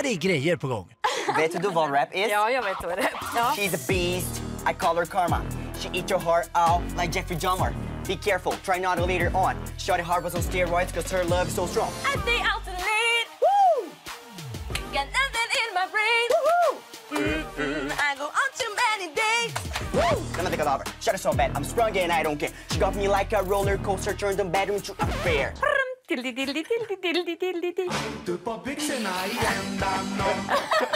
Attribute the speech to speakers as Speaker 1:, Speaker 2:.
Speaker 1: det är grejer på gång.
Speaker 2: Vet du vad rap is?
Speaker 3: Ja, jag vet vad det är. Ja.
Speaker 2: She's a beast. I call her karma. She eat your heart out like Jeffrey Dahmer. Be careful, try not to later on. Shorty heart was on steroids cause her love is so strong.
Speaker 3: I stay out too late. Woo! Got nothing in my brain. Woo! I go on too many dates.
Speaker 2: Woo! Let me think of her. Shut her so bad, I'm sprung and I don't care. She got me like a roller coaster, turned the bedroom to a fair.
Speaker 3: Dildi, dildi, dildi, dildi, dildi, dildi.
Speaker 4: Du på byxorna i ändan.